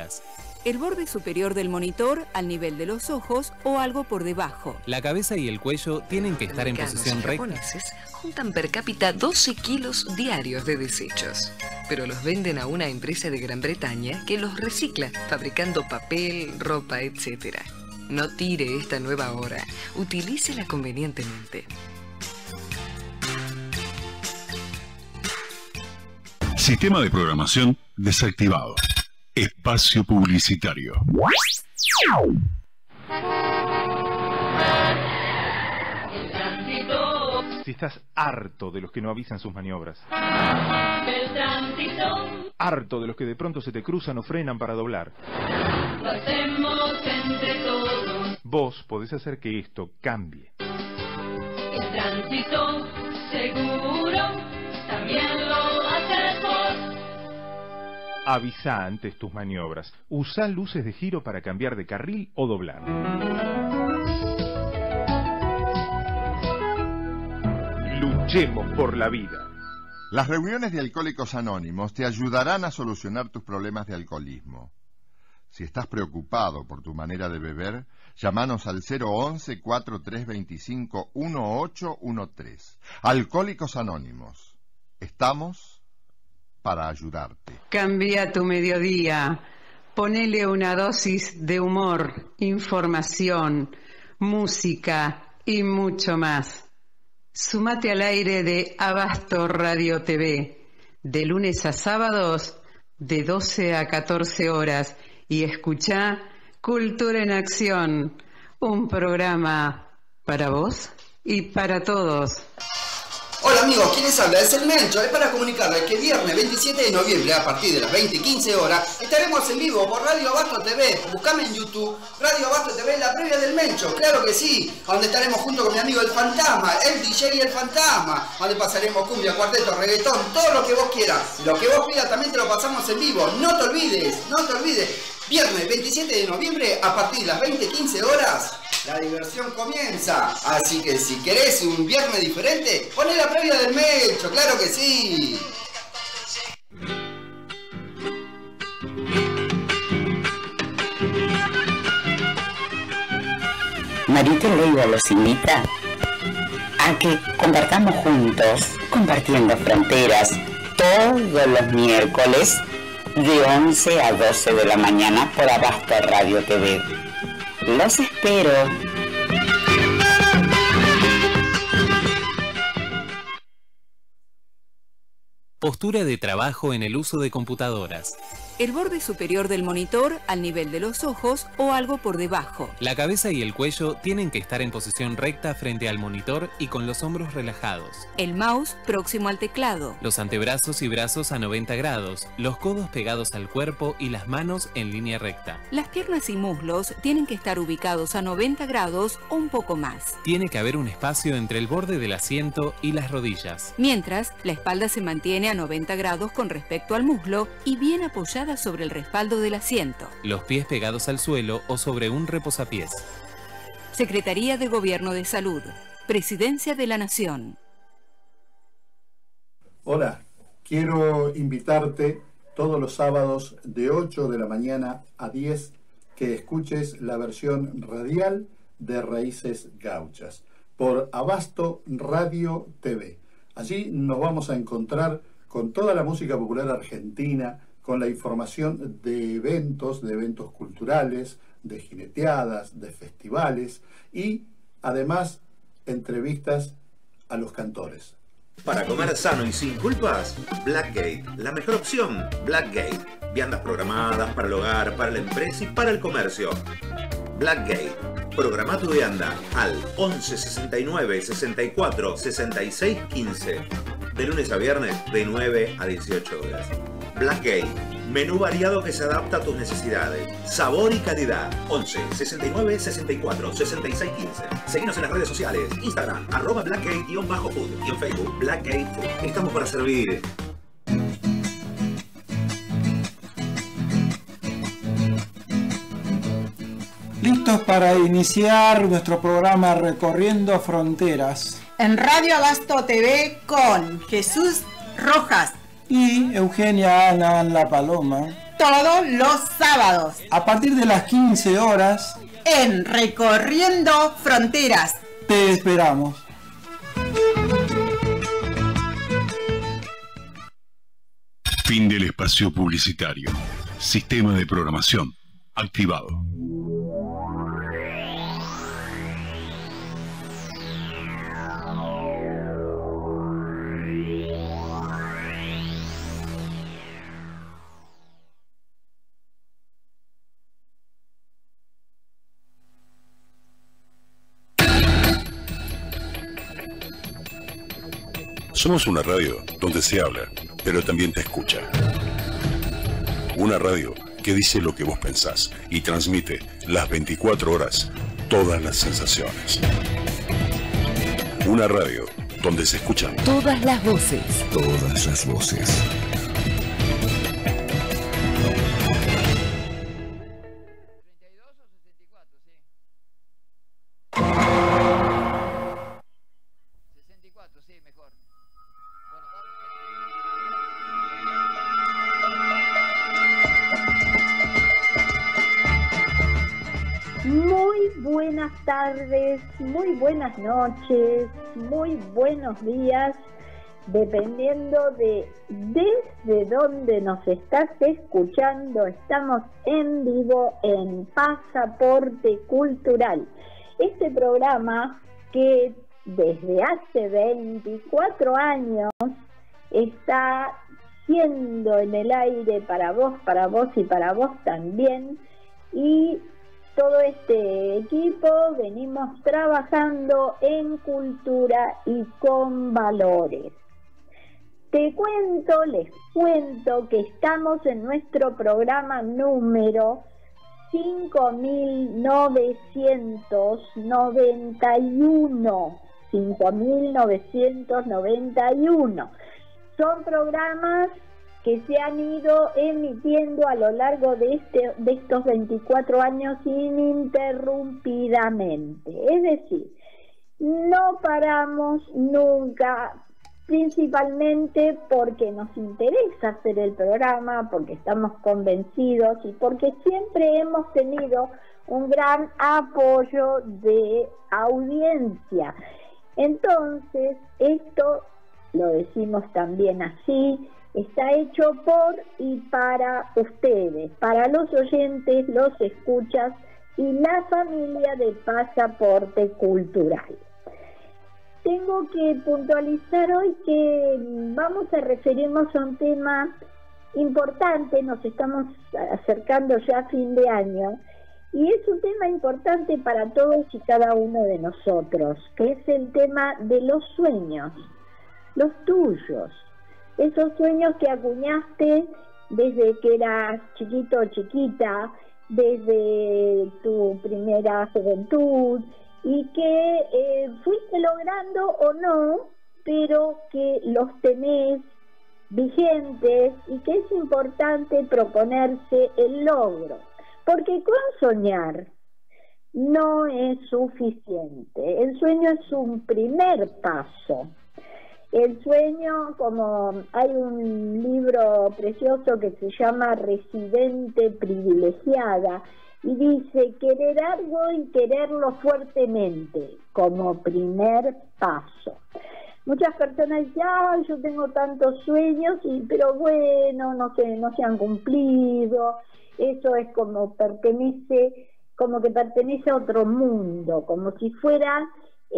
computadoras. El borde superior del monitor al nivel de los ojos o algo por debajo. La cabeza y el cuello tienen que estar en posición recta. Los japoneses juntan per cápita 12 kilos diarios de desechos, pero los venden a una empresa de Gran Bretaña que los recicla, fabricando papel, ropa, etc. No tire esta nueva hora, utilícela convenientemente. Sistema de programación desactivado. Espacio publicitario. Si estás harto de los que no avisan sus maniobras, El tránsito harto de los que de pronto se te cruzan o frenan para doblar, lo hacemos entre todos. vos podés hacer que esto cambie. El tránsito seguro también lo haces vos. Avisa antes tus maniobras. Usa luces de giro para cambiar de carril o doblar. Luchemos por la vida. Las reuniones de Alcohólicos Anónimos te ayudarán a solucionar tus problemas de alcoholismo. Si estás preocupado por tu manera de beber, llámanos al 011-4325-1813. Alcohólicos Anónimos. Estamos para ayudarte. Cambia tu mediodía. Ponele una dosis de humor, información, música y mucho más. Sumate al aire de Abasto Radio TV, de lunes a sábados, de 12 a 14 horas, y escuchá Cultura en Acción, un programa para vos y para todos. Hola amigos, ¿quién les habla? Es el Mencho. Es para comunicarles que viernes 27 de noviembre a partir de las 20:15 horas estaremos en vivo por Radio Abasto TV. Buscame en YouTube, Radio Abasto TV, la previa del Mencho, claro que sí, donde estaremos junto con mi amigo el Fantasma, el DJ y el Fantasma, donde pasaremos cumbia, cuarteto, reggaetón, todo lo que vos quieras. Lo que vos pidas también te lo pasamos en vivo. No te olvides, no te olvides. Viernes 27 de noviembre a partir de las 20:15 horas. La diversión comienza, así que si querés un viernes diferente, poné la previa del Mencho, claro que sí. Marita Leiva los invita a que compartamos juntos, compartiendo fronteras, todos los miércoles de 11 a 12 de la mañana por Abasto Radio TV. Los espero. Postura de trabajo en el uso de computadoras. El borde superior del monitor al nivel de los ojos o algo por debajo. La cabeza y el cuello tienen que estar en posición recta frente al monitor y con los hombros relajados. El mouse próximo al teclado. Los antebrazos y brazos a 90 grados, los codos pegados al cuerpo y las manos en línea recta. Las piernas y muslos tienen que estar ubicados a 90 grados o un poco más. Tiene que haber un espacio entre el borde del asiento y las rodillas. Mientras, la espalda se mantiene a 90 grados con respecto al muslo y bien apoyada sobre el respaldo del asiento. Los pies pegados al suelo o sobre un reposapiés. Secretaría de Gobierno de Salud. Presidencia de la Nación. Hola, quiero invitarte todos los sábados de 8 de la mañana a 10 que escuches la versión radial de Raíces Gauchas por Abasto Radio TV. Allí nos vamos a encontrar con toda la música popular argentina, con la información de eventos culturales, de jineteadas, de festivales y además entrevistas a los cantores. Para comer sano y sin culpas, Blackgate, la mejor opción. Blackgate, viandas programadas para el hogar, para la empresa y para el comercio. Blackgate, programa tu vianda al 11 69 64 66 15, de lunes a viernes de 9 a 18 horas. Blackgate, menú variado que se adapta a tus necesidades. Sabor y calidad. 11 69 64 66 15. Seguinos en las redes sociales. Instagram, @Blackgate_food. Y en Facebook, Blackgate Food. Estamos para servir. Listos para iniciar nuestro programa Recorriendo Fronteras. En Radio Abasto TV con Jesús Rojas y Eugenia Ana La Paloma. todos los sábados. A partir de las 15 horas. En Recorriendo Fronteras. Te esperamos. Fin del espacio publicitario. Sistema de programación activado. Somos una radio donde se habla, pero también te escucha. Una radio que dice lo que vos pensás y transmite las 24 horas todas las sensaciones. Una radio donde se escuchan todas las voces. Todas las voces. Buenas tardes, muy buenas noches, muy buenos días, dependiendo de desde dónde nos estás escuchando. Estamos en vivo en Pasaporte Cultural, este programa que desde hace 24 años está siendo en el aire para vos y para vos también, y todo este equipo venimos trabajando en cultura y con valores. Les cuento que estamos en nuestro programa número 5.991. 5.991. Son programas que se han ido emitiendo a lo largo de estos 24 años ininterrumpidamente. Es decir, no paramos nunca, principalmente porque nos interesa hacer el programa, porque estamos convencidos y porque siempre hemos tenido un gran apoyo de audiencia. Entonces, esto lo decimos también así, está hecho por y para ustedes, para los oyentes, los escuchas y la familia de Pasaporte Cultural. Tengo que puntualizar hoy que vamos a referirnos a un tema importante, nos estamos acercando ya a fin de año, y es un tema importante para todos y cada uno de nosotros, que es el tema de los sueños, los tuyos. Esos sueños que acuñaste desde que eras chiquito o chiquita, desde tu primera juventud, y que fuiste logrando o no, pero que los tenés vigentes y que es importante proponerse el logro. Porque con soñar no es suficiente. El sueño es un primer paso. El sueño, como hay un libro precioso que se llama Residente Privilegiada, y dice querer algo y quererlo fuertemente como primer paso. Muchas personas dicen, yo tengo tantos sueños, pero bueno, no se han cumplido. Eso es como que pertenece a otro mundo, como si fuera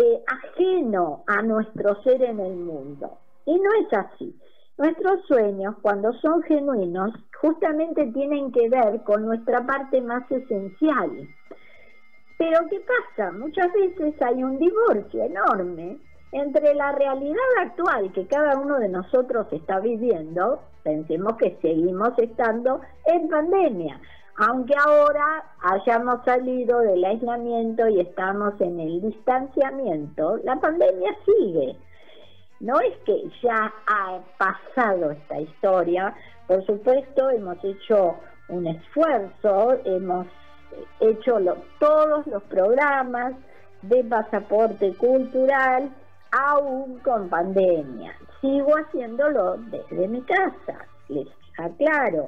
ajeno a nuestro ser en el mundo. Y no es así. Nuestros sueños, cuando son genuinos, justamente tienen que ver con nuestra parte más esencial. Pero ¿qué pasa? Muchas veces hay un divorcio enorme entre la realidad actual que cada uno de nosotros está viviendo. Pensemos que seguimos estando en pandemia, aunque ahora hayamos salido del aislamiento y estamos en el distanciamiento, la pandemia sigue. No es que ya ha pasado esta historia. Por supuesto, hemos hecho un esfuerzo, hemos hecho todos los programas de Pasaporte Cultural, aún con pandemia. Sigo haciéndolo desde mi casa, les aclaro,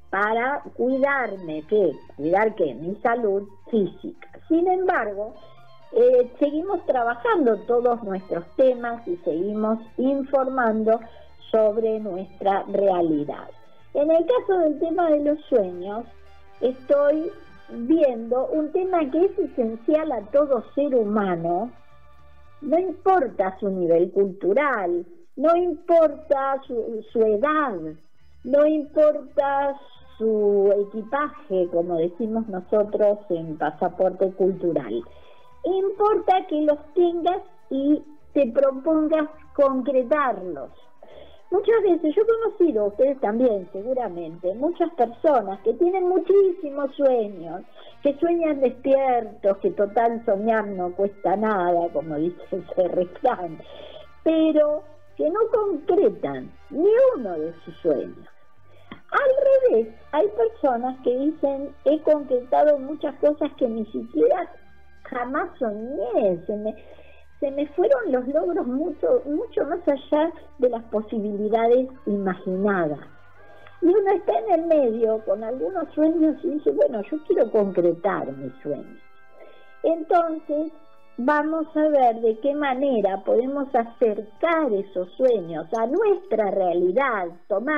para cuidarme, ¿cuidar qué? Mi salud física. Sin embargo, seguimos trabajando todos nuestros temas y seguimos informando sobre nuestra realidad. En el caso del tema de los sueños, estoy viendo un tema que es esencial a todo ser humano, no importa su nivel cultural, no importa su edad, no importa su equipaje, como decimos nosotros en Pasaporte Cultural. Importa que los tengas y te propongas concretarlos. Muchas veces, yo he conocido, ustedes también seguramente, muchas personas que tienen muchísimos sueños, que sueñan despiertos, que total soñar no cuesta nada, como dice ese refrán, pero que no concretan ni uno de sus sueños. Al revés, hay personas que dicen, he concretado muchas cosas que ni siquiera jamás soñé, se me fueron los logros mucho más allá de las posibilidades imaginadas. Y uno está en el medio con algunos sueños y dice, bueno, yo quiero concretar mis sueños. Entonces, vamos a ver de qué manera podemos acercar esos sueños a nuestra realidad,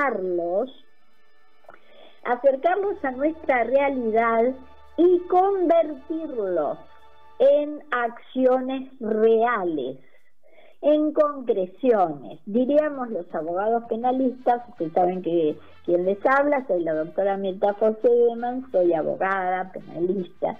acercarlos a nuestra realidad y convertirlos en acciones reales, en concreciones. Diríamos los abogados penalistas, ustedes saben que quien les habla, soy la doctora Mirta Fosedeman, soy abogada penalista.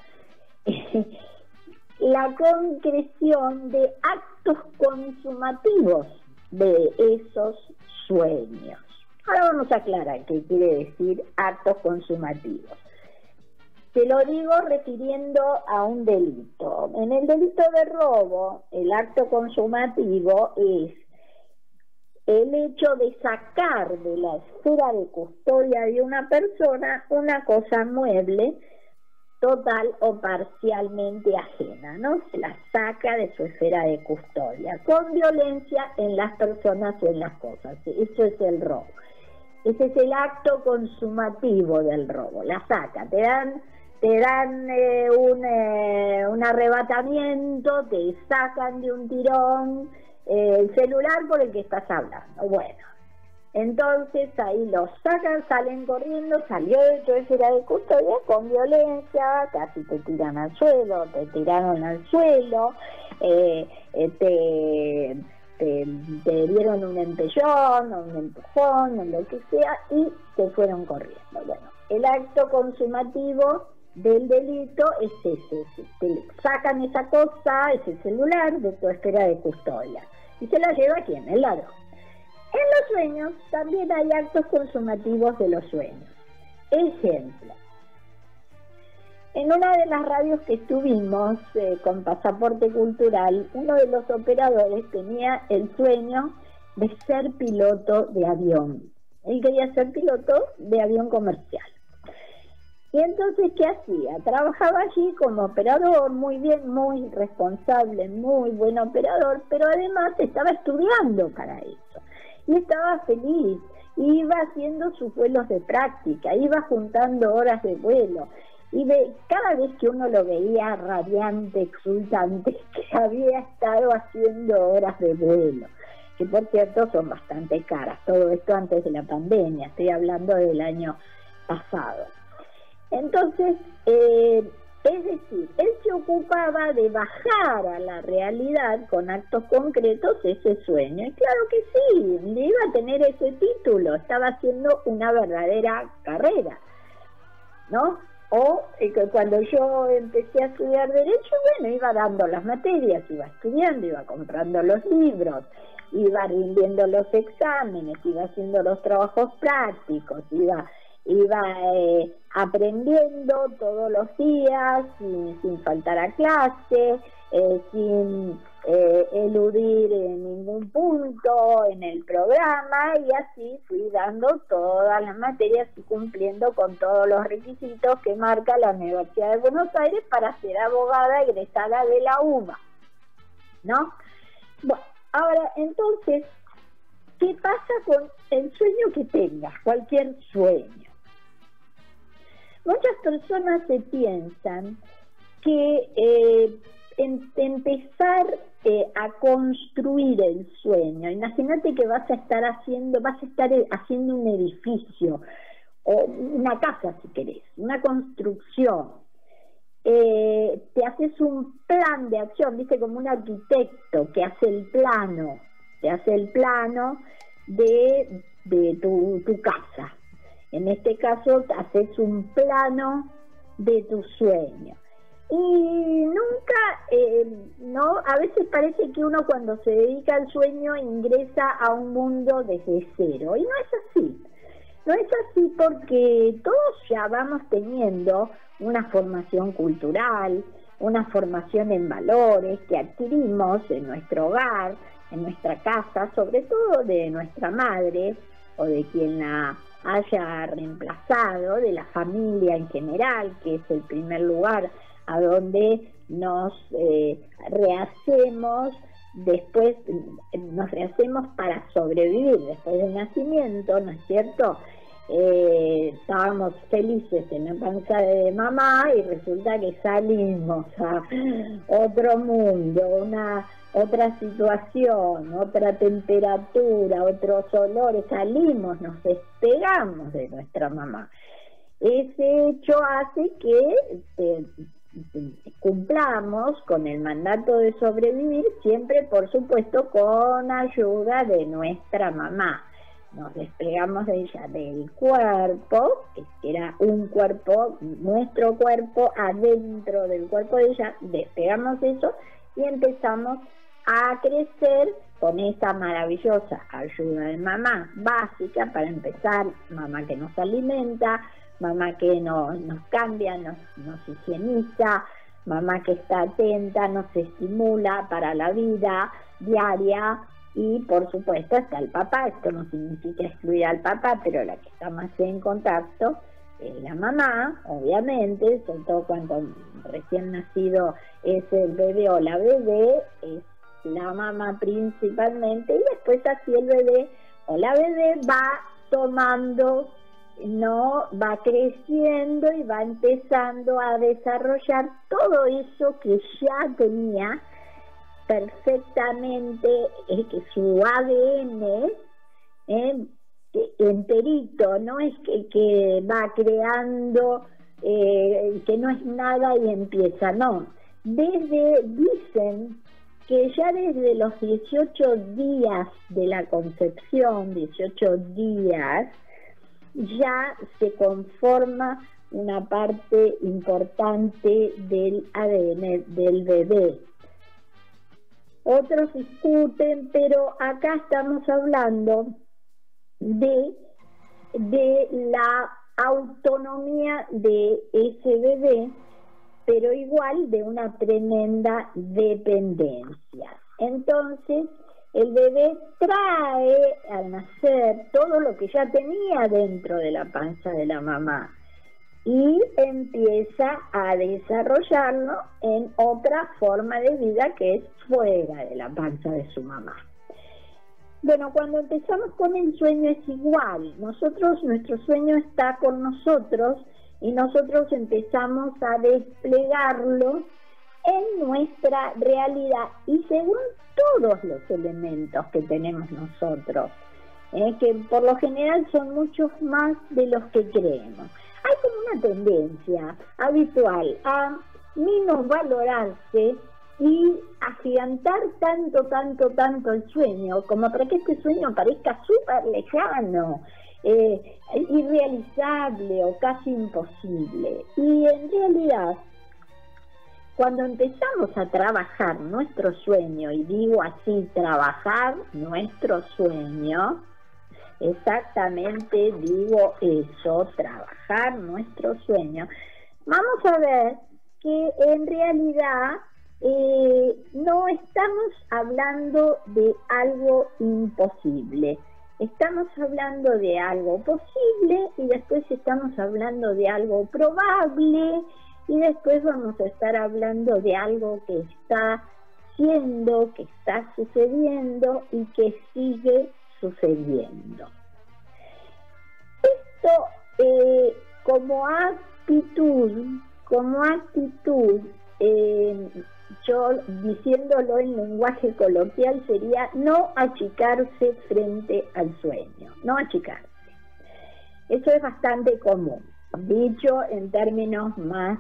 La concreción de actos consumativos de esos sueños. Ahora vamos a aclarar qué quiere decir actos consumativos. Te lo digo refiriendo a un delito. En el delito de robo, el acto consumativo es el hecho de sacar de la esfera de custodia de una persona una cosa mueble, total o parcialmente ajena, ¿no? Se la saca de su esfera de custodia, con violencia en las personas o en las cosas. Eso es el robo. Ese es el acto consumativo del robo. La saca, te dan un arrebatamiento, te sacan de un tirón el celular por el que estás hablando. Bueno, entonces ahí los sacan, salen corriendo, salió de tu esfera de custodia con violencia, casi te tiran al suelo, te tiraron al suelo, te dieron un empellón o un empujón o lo que sea y te fueron corriendo. Bueno, el acto consumativo del delito es ese, te sacan esa cosa, ese celular de tu esfera de custodia y se la lleva ¿quién? El ladrón. En los sueños también hay actos consumativos de los sueños. Ejemplo, en una de las radios que estuvimos con Pasaporte Cultural, uno de los operadores tenía el sueño de ser piloto de avión. Él quería ser piloto de avión comercial. Y entonces, ¿qué hacía? Trabajaba allí como operador, muy bien, muy responsable, muy buen operador, pero además estaba estudiando para eso. Y estaba feliz, iba haciendo sus vuelos de práctica, iba juntando horas de vuelo. Y cada vez que uno lo veía radiante, exultante, que había estado haciendo horas de vuelo, que por cierto son bastante caras, todo esto antes de la pandemia, estoy hablando del año pasado. Entonces, es decir, él se ocupaba de bajar a la realidad con actos concretos ese sueño. Y claro que sí, le iba a tener ese título, estaba haciendo una verdadera carrera, ¿no? O cuando yo empecé a estudiar Derecho, bueno, iba dando las materias, iba estudiando, iba comprando los libros, iba rindiendo los exámenes, iba haciendo los trabajos prácticos, iba aprendiendo todos los días, sin faltar a clase, sin eludir ningún punto en el programa, y así fui dando todas las materias y cumpliendo con todos los requisitos que marca la Universidad de Buenos Aires para ser abogada egresada de la UBA, ¿no? Bueno, ahora, entonces, ¿qué pasa con el sueño que tengas? Cualquier sueño. Muchas personas se piensan que empezar a construir el sueño, imagínate que vas a estar haciendo un edificio o una casa, si querés, una construcción. Te haces un plan de acción, viste, como un arquitecto que hace el plano, de tu casa. En este caso haces un plano de tu sueño. Y nunca, a veces parece que uno cuando se dedica al sueño ingresa a un mundo desde cero, y no es así. No es así porque todos ya vamos teniendo una formación cultural, una formación en valores que adquirimos en nuestro hogar, en nuestra casa, sobre todo de nuestra madre o de quien la haya reemplazado, de la familia en general, que es el primer lugar a donde nos rehacemos para sobrevivir después del nacimiento, ¿no es cierto? Estábamos felices en la panza de mamá y resulta que salimos a otro mundo, otra situación, otra temperatura, otros olores, salimos, nos despegamos de nuestra mamá. Ese hecho hace que cumplamos con el mandato de sobrevivir, siempre por supuesto con ayuda de nuestra mamá. Nos despegamos de ella del cuerpo, que era un cuerpo, nuestro cuerpo adentro del cuerpo de ella, despegamos eso y empezamos a crecer con esa maravillosa ayuda de mamá básica para empezar, mamá que nos alimenta, mamá que nos cambia, nos higieniza, mamá que está atenta, nos estimula para la vida diaria. Y por supuesto está el papá, esto no significa excluir al papá, pero la que está más en contacto es la mamá, obviamente, sobre todo cuando recién nacido es el bebé o la bebé, es la mamá principalmente, y después así el bebé o la bebé va tomando, va creciendo y va empezando a desarrollar todo eso que ya tenía perfectamente, que su ADN enterito, no es que va creando, que no es nada y empieza, no. Dicen que ya desde los 18 días de la concepción, 18 días, ya se conforma una parte importante del ADN del bebé. Otros discuten, pero acá estamos hablando de la autonomía de ese bebé, pero igual de una tremenda dependencia. Entonces, el bebé trae al nacer todo lo que ya tenía dentro de la panza de la mamá y empieza a desarrollarlo en otra forma de vida que es fuera de la panza de su mamá. Bueno, cuando empezamos con el sueño es igual. Nuestro sueño está con nosotros y nosotros empezamos a desplegarlo en nuestra realidad y según todos los elementos que tenemos nosotros, que por lo general son muchos más de los que creemos. Hay como una tendencia habitual a minusvalorarse y agigantar tanto el sueño, como para que este sueño parezca súper lejano, irrealizable o casi imposible. Y en realidad, cuando empezamos a trabajar nuestro sueño, y digo así, trabajar nuestro sueño, exactamente digo eso, trabajar nuestro sueño, vamos a ver que en realidad no estamos hablando de algo imposible, estamos hablando de algo posible y después estamos hablando de algo probable y después vamos a estar hablando de algo que está siendo, que está sucediendo y que sigue sucediendo. Esto, como ha actitud, yo diciéndolo en lenguaje coloquial sería no achicarse frente al sueño, no achicarse. Eso es bastante común. Dicho en términos más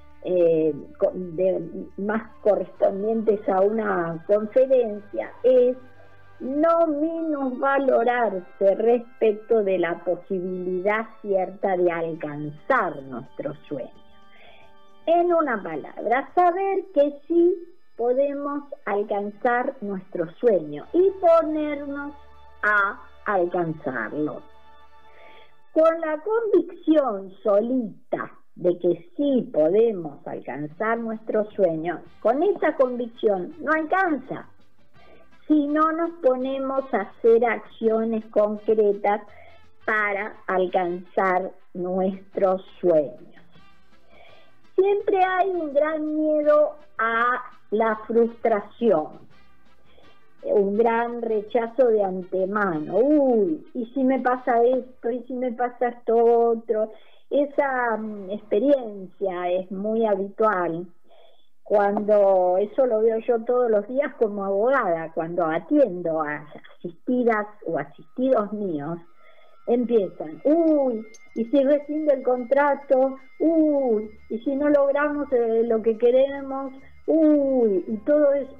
correspondientes a una conferencia, es no minusvalorarse respecto de la posibilidad cierta de alcanzar nuestros sueños. En una palabra, saber que sí podemos alcanzar nuestro sueño y ponernos a alcanzarlo. Con la convicción solita de que sí podemos alcanzar nuestros sueños, con esa convicción no alcanza. Si no nos ponemos a hacer acciones concretas para alcanzar nuestros sueños. Siempre hay un gran miedo a la frustración, un gran rechazo de antemano. Uy, ¿y si me pasa esto? ¿Y si me pasa esto otro? Esa experiencia es muy habitual. Cuando eso lo veo yo todos los días como abogada, cuando atiendo a asistidas o asistidos míos, empiezan, uy, y si rescinde el contrato, uy, y si no logramos lo que queremos, uy, y todo es,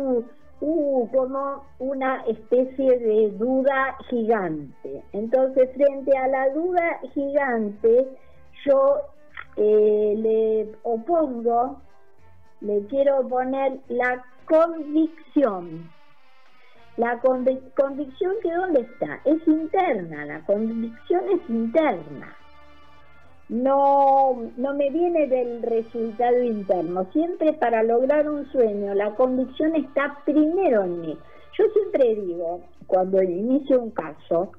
como una especie de duda gigante. Entonces, frente a la duda gigante, yo le quiero poner la convicción. La convicción, que ¿dónde está? Es interna, la convicción es interna. No me viene del resultado interno. Siempre para lograr un sueño, la convicción está primero en mí. Yo siempre digo, cuando inicio un caso,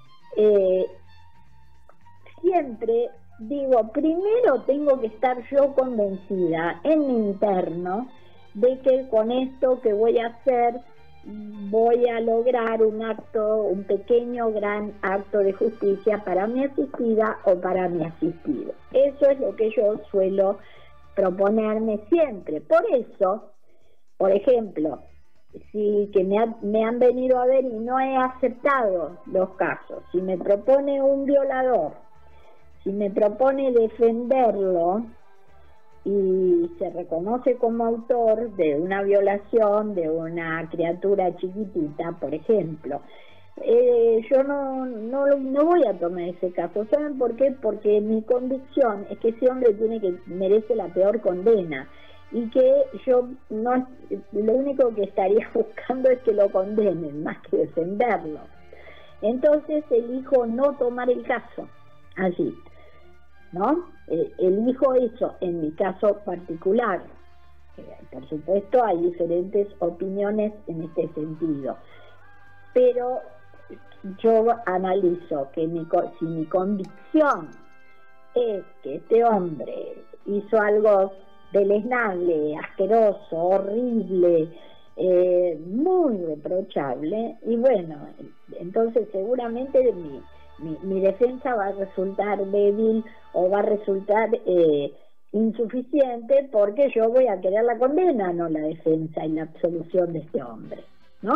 siempre digo, primero tengo que estar yo convencida en mi interno de que con esto que voy a hacer voy a lograr un pequeño gran acto de justicia para mi asistida o para mi asistido. Eso es lo que yo suelo proponerme siempre. Por eso, por ejemplo, si que me han venido a ver y no he aceptado los casos, si me propone un violador, si me propone defenderlo y se reconoce como autor de una violación de una criatura chiquitita, por ejemplo, yo no voy a tomar ese caso. ¿Saben por qué? Porque mi convicción es que ese hombre merece la peor condena, y que yo no, lo único que estaría buscando es que lo condenen más que defenderlo. Entonces elijo no tomar el caso así, ¿no? Elijo eso en mi caso particular. Por supuesto hay diferentes opiniones en este sentido, pero yo analizo que si mi convicción es que este hombre hizo algo deleznable, asqueroso, horrible, muy reprochable, y bueno, entonces seguramente mi defensa va a resultar débil o va a resultar insuficiente, porque yo voy a querer la condena, no la defensa y la absolución de este hombre, ¿no?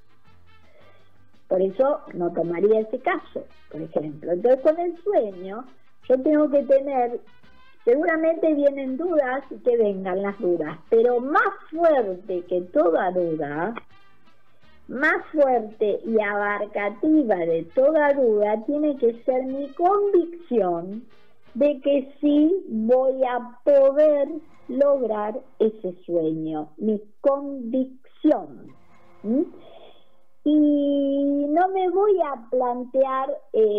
Por eso no tomaría ese caso, por ejemplo. Entonces, con el sueño yo tengo que tener, seguramente vienen dudas y que vengan las dudas, pero más fuerte que toda duda, más fuerte y abarcativa de toda duda, tiene que ser mi convicción de que sí voy a poder lograr ese sueño, mi convicción. Y no me voy a plantear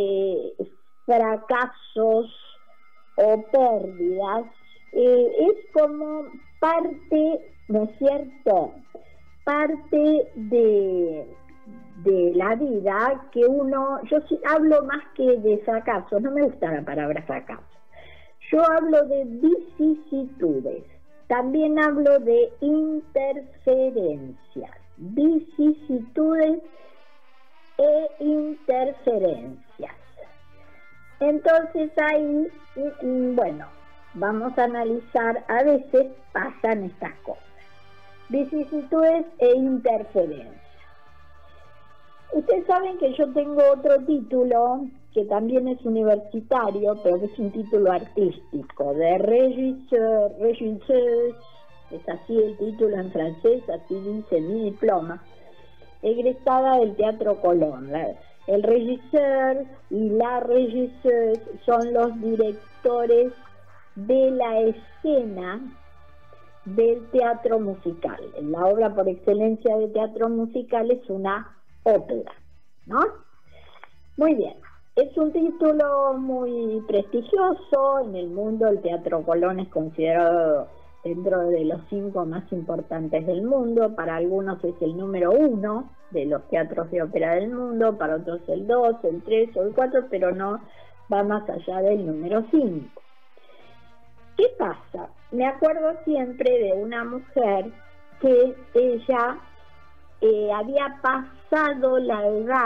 fracasos o pérdidas, es como parte, ¿no es cierto?, parte de la vida que uno, yo hablo más que de fracaso, no me gusta la palabra fracaso, yo hablo de vicisitudes, también hablo de interferencias, vicisitudes e interferencias. Entonces ahí, bueno, vamos a analizar, a veces pasan estas cosas. Vicisitudes e interferencias. Ustedes saben que yo tengo otro título que también es universitario, pero que es un título artístico, de régisseur, es así el título en francés, así dice mi diploma, egresada del Teatro Colón. El régisseur y la régisseuse son los directores de la escena del teatro musical. La obra por excelencia de teatro musical es una ópera, ¿no? Muy bien. Es un título muy prestigioso. En el mundo el Teatro Colón es considerado dentro de los 5 más importantes del mundo. Para algunos es el número 1 de los teatros de ópera del mundo, para otros el 2, el 3 o el 4, pero no va más allá del número 5. ¿Qué pasa? Me acuerdo siempre de una mujer que ella había pasado la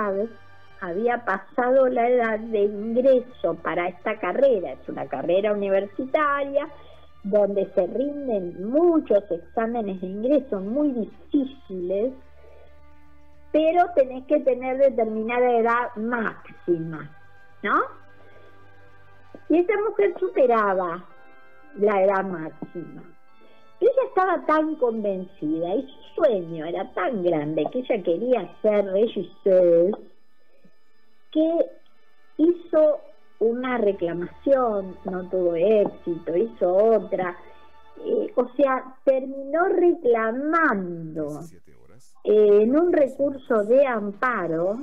edad de ingreso para esta carrera. Es una carrera universitaria donde se rinden muchos exámenes de ingreso muy difíciles, pero tenés que tener determinada edad máxima, ¿no? Y esa mujer superaba la edad máxima. Ella estaba tan convencida y su sueño era tan grande que ella quería ser regisseuse, que hizo una reclamación, no tuvo éxito, hizo otra, o sea, terminó reclamando en un recurso de amparo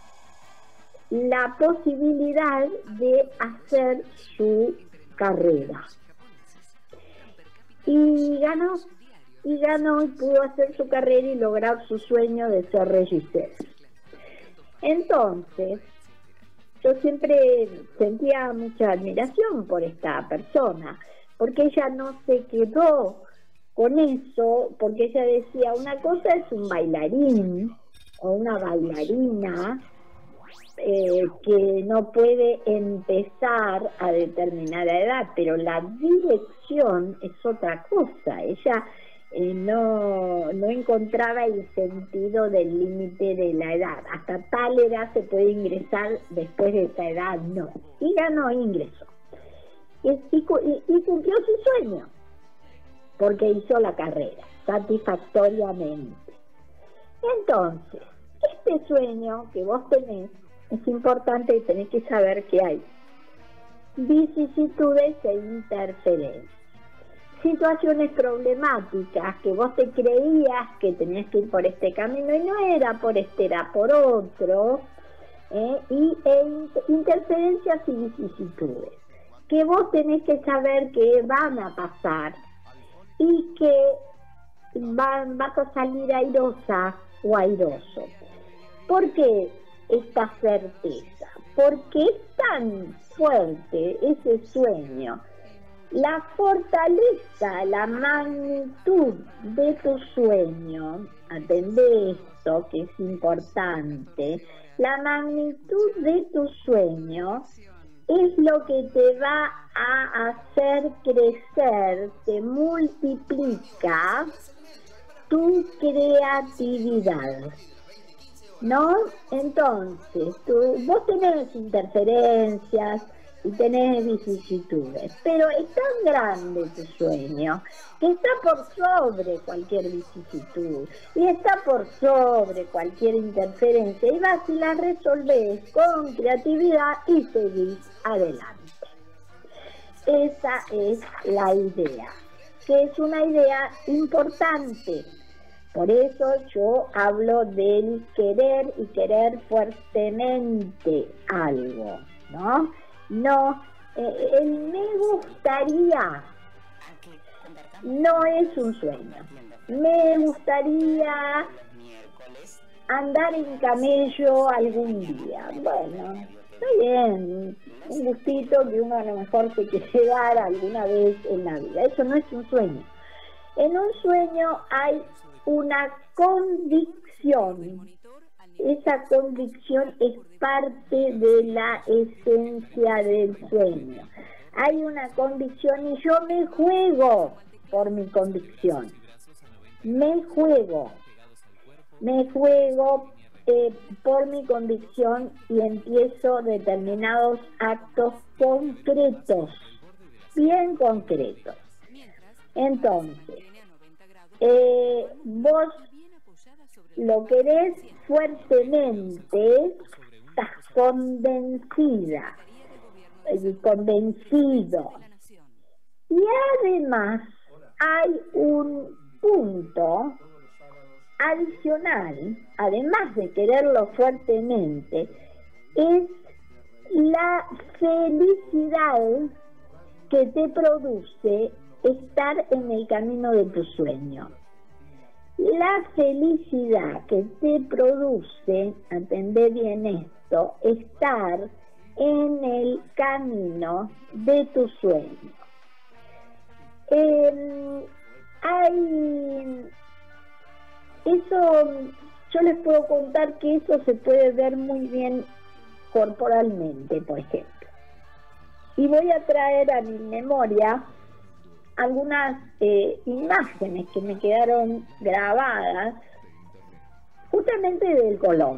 la posibilidad de hacer su carrera. Y ganó y pudo hacer su carrera y lograr su sueño de ser regisseuse. Entonces, yo siempre sentía mucha admiración por esta persona, porque ella no se quedó con eso, porque ella decía, una cosa es un bailarín o una bailarina que no puede empezar a determinada edad, pero la dirección es otra cosa. Ella no encontraba el sentido del límite de la edad. Hasta tal edad se puede ingresar, después de esa edad no. Y ganó, ingresó. Y cumplió su sueño, porque hizo la carrera satisfactoriamente. Entonces, este sueño que vos tenés es importante y tenés que saber que hay vicisitudes e interferencias. Situaciones problemáticas que vos te creías que tenías que ir por este camino y no era por este, era por otro, interferencias y vicisitudes que vos tenés que saber que van a pasar y que vas a salir airosa o airoso. ¿Por qué esta certeza? Porque es tan fuerte ese sueño, la fortaleza, la magnitud de tu sueño, atendé esto que es importante, la magnitud de tu sueño es lo que te va a hacer crecer, te multiplica tu creatividad, ¿no? Entonces, vos tenés interferencias y tenés vicisitudes, pero es tan grande tu sueño que está por sobre cualquier vicisitud y está por sobre cualquier interferencia, y vas y la resolvés con creatividad y seguís adelante. Esa es la idea, que es una idea importante. Por eso yo hablo del querer y querer fuertemente algo, ¿no? No, el me gustaría no es un sueño. Me gustaría andar en camello algún día. Bueno, está bien, un gustito que uno a lo mejor se quiere dar alguna vez en la vida. Eso no es un sueño. En un sueño hay una convicción. Esa convicción es parte de la esencia del sueño. hay una convicción y yo me juego por mi convicción. Me juego por mi convicción y empiezo determinados actos concretos, bien concretos. Entonces, vos lo querés fuertemente, estás convencida, convencido. Y además hay un punto adicional, además de quererlo fuertemente, es la felicidad que te produce estar en el camino de tu sueño. La felicidad que te produce, atendé bien esto, estar en el camino de tu sueño. Eso, yo les puedo contar que eso se puede ver muy bien corporalmente, por ejemplo. Y voy a traer a mi memoria algunas imágenes que me quedaron grabadas justamente del Colón.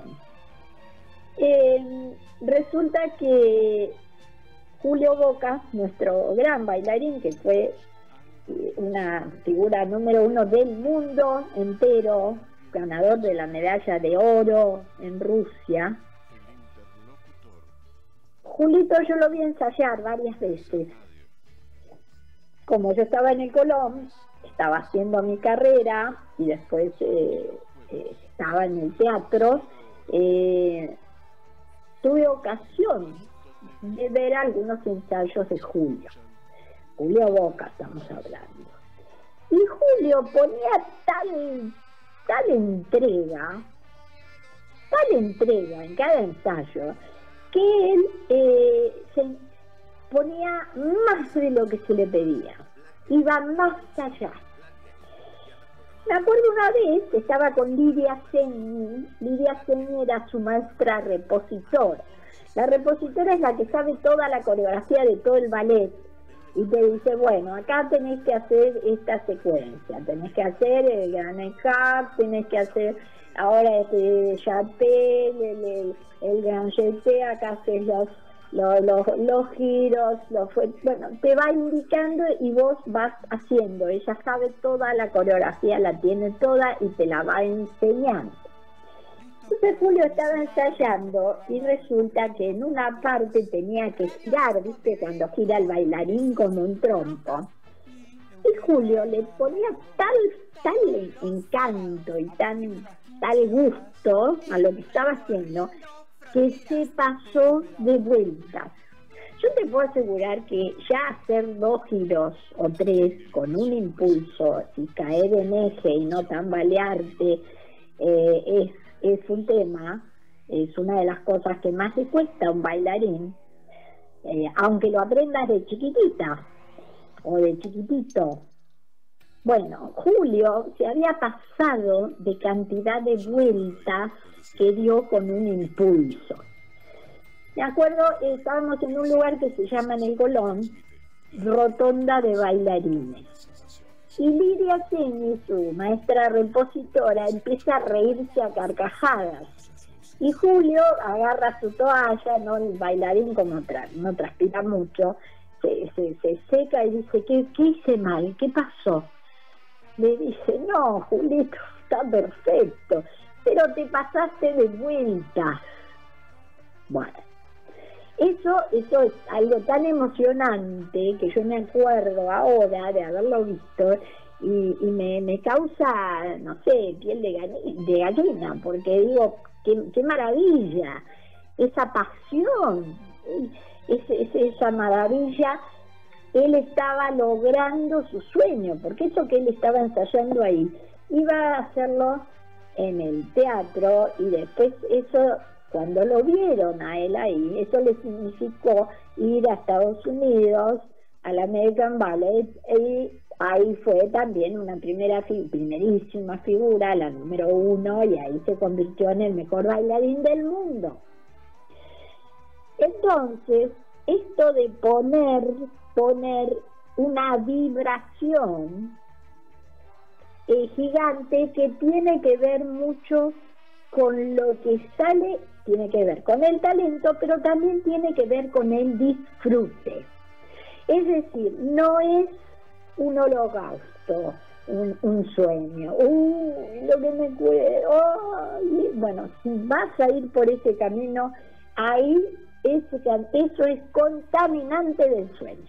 Resulta que Julio Boca, nuestro gran bailarín, que fue una figura número 1 del mundo entero, ganador de la medalla de oro en Rusia. Julito yo lo vi ensayar varias veces. Como yo estaba en el Colón, estaba haciendo mi carrera y después estaba en el teatro, tuve ocasión de ver algunos ensayos de Julio Boca estamos hablando, y Julio ponía tal entrega en cada ensayo, que él se ponía más de lo que se le pedía, iba más allá. Me acuerdo una vez que estaba con Lidia Segni. Lidia Segni era su maestra repositora. La repositora es la que sabe toda la coreografía de todo el ballet y te dice, bueno, acá tenés que hacer esta secuencia, tenés que hacer el Gran Enjab, tenés que hacer ahora este Chapelle, el Gran Jeté, acá haces los giros, bueno, te va indicando y vos vas haciendo. Ella sabe toda la coreografía, la tiene toda y te la va enseñando. Entonces Julio estaba ensayando y resulta que en una parte tenía que girar, ¿viste? Cuando gira el bailarín con un trompo. Y Julio le ponía tal encanto y tal gusto a lo que estaba haciendo, que se pasó de vueltas. Yo te puedo asegurar que ya hacer 2 giros o 3 con un impulso y caer en eje y no tambalearte es un tema, es una de las cosas que más le cuesta a un bailarín, aunque lo aprendas de chiquitita o de chiquitito. Bueno, Julio se había pasado de cantidad de vueltas que dio con un impulso. Me acuerdo, estábamos en un lugar que se llama en el Colón, Rotonda de Bailarines. Y Lidia Segni, su maestra repositora, empieza a reírse a carcajadas. Y Julio agarra su toalla, ¿no? El bailarín, como no transpira mucho, se seca y dice, ¿qué hice mal? ¿Qué pasó? Le dice, no, Julito, está perfecto, pero te pasaste de vueltas. Bueno, eso es algo tan emocionante que yo me acuerdo ahora de haberlo visto y me causa, no sé, piel de gallina, porque digo, qué maravilla, esa pasión, esa maravilla. Él estaba logrando su sueño, porque eso que él estaba ensayando ahí, iba a hacerlo en el teatro, y después eso, cuando lo vieron a él ahí, eso le significó ir a Estados Unidos, al American Ballet, y ahí fue también una primerísima figura, la número 1, y ahí se convirtió en el mejor bailarín del mundo. Entonces, esto de poner una vibración gigante que tiene que ver mucho con lo que sale, tiene que ver con el talento, pero también tiene que ver con el disfrute. Es decir, no es un holocausto, un sueño, lo que me bueno, si vas a ir por ese camino, ahí eso es contaminante del sueño.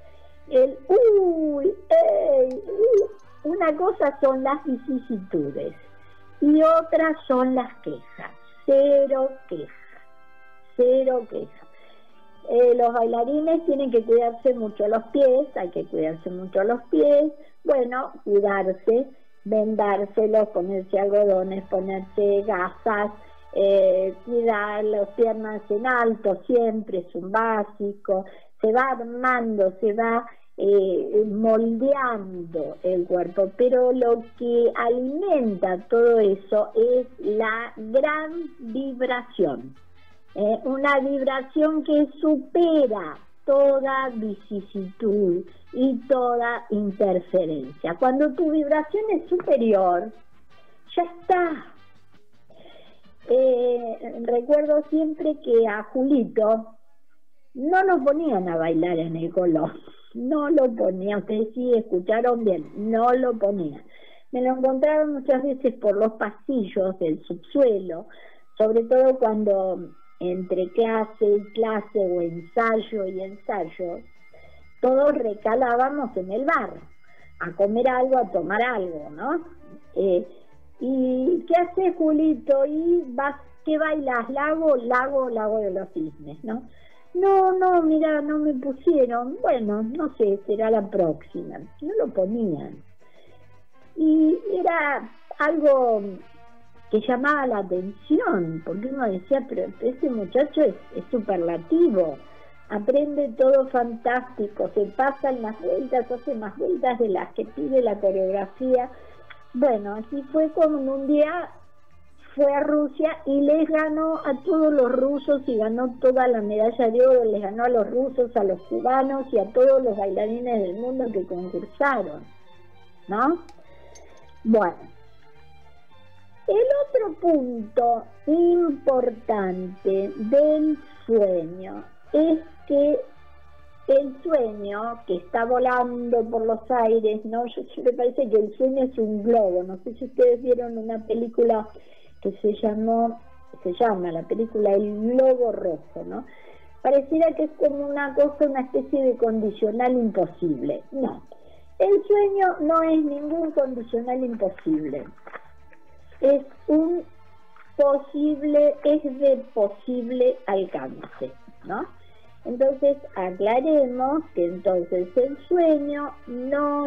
Una cosa son las vicisitudes y otras son las quejas. Cero quejas. Los bailarines tienen que cuidarse mucho los pies, hay que cuidarse mucho los pies, bueno, cuidarse, vendárselos, ponerse algodones, ponerse gasas, cuidar las piernas en alto, siempre es un básico, se va armando, se va moldeando el cuerpo, pero lo que alimenta todo eso es la gran vibración, una vibración que supera toda vicisitud y toda interferencia. Cuando tu vibración es superior, ya está. Recuerdo siempre que a Julito no lo ponían a bailar en el Colón, no lo ponían, ustedes sí escucharon bien, no lo ponían. Me lo encontraron muchas veces por los pasillos del subsuelo, sobre todo cuando entre clase y clase o ensayo y ensayo, todos recalábamos en el bar, a comer algo, a tomar algo, ¿no? ¿Y qué hace Julito? ¿Y vas, qué bailas? Lago de los cisnes, ¿no? No, mira, no me pusieron. Bueno, no sé, será la próxima. No lo ponían. Y era algo que llamaba la atención, porque uno decía, pero este muchacho es superlativo, aprende todo fantástico, se pasan las vueltas, hace más vueltas de las que pide la coreografía. Bueno, así fue como en un día fue a Rusia y les ganó a todos los rusos y ganó toda la medalla de oro, les ganó a los rusos, a los cubanos y a todos los bailarines del mundo que concursaron, ¿no? Bueno, el otro punto importante del sueño es que el sueño que está volando por los aires, ¿no? Me parece que el sueño es un globo. No sé si ustedes vieron una película que se llama la película El Globo Rojo, ¿no? Pareciera que es como una cosa, una especie de condicional imposible. No, el sueño no es ningún condicional imposible. Es un posible, es de posible alcance, ¿no? Entonces aclaremos que entonces el sueño no